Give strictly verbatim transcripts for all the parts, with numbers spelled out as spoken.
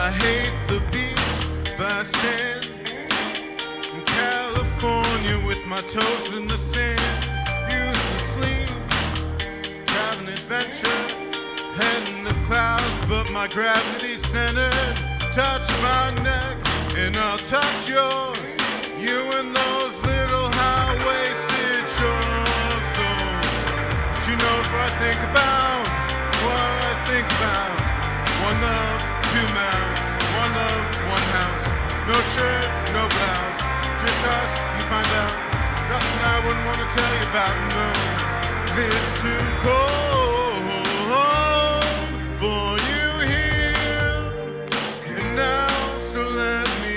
I hate the beach, but I stand in California with my toes in the sand. Use the sleeves, have an adventure, head in the clouds, but my gravity's centered. Touch my neck and I'll touch yours. You and those little high-waisted shorts. Oh, she knows what I think about, what I think about. One love, two mouths, one love, one house. No shirt, no blouse, just us, you find out. Nothing I wouldn't want to tell you about, no. 'Cause it's too cold for you here and now, so let me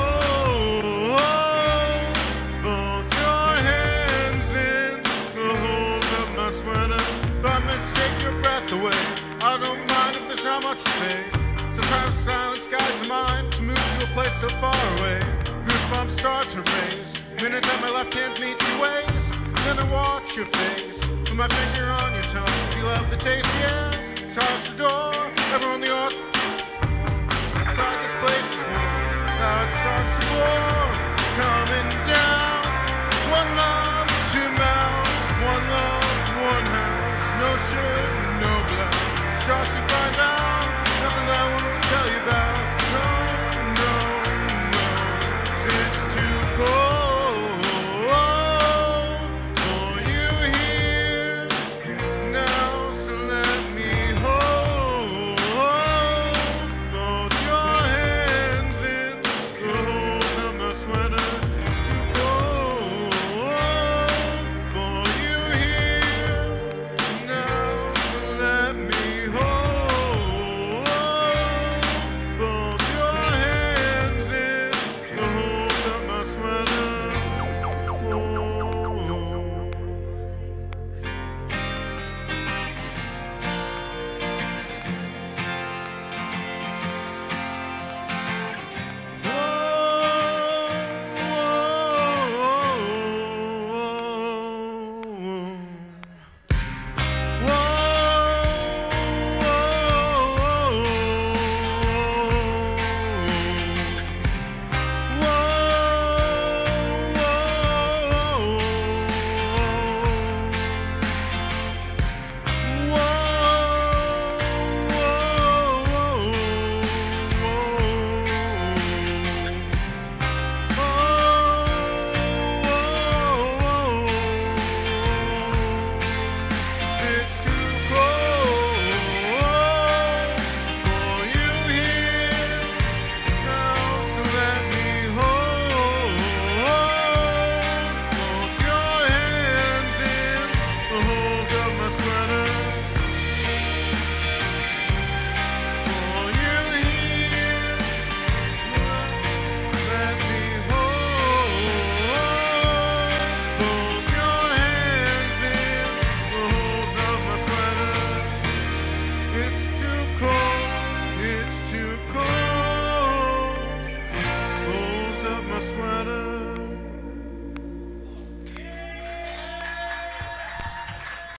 hold both your hands in the holes of my sweater. Five minutes, take your breath away. I don't mind if there's not much to say. Sometimes silence guides the mind to move to a place so far away. Goosebumps start to raise the minute that my left hand meets your waist. Then I watch your face, put my finger on your tongue. You love the taste, yeah. It's hard to door. Everyone in the art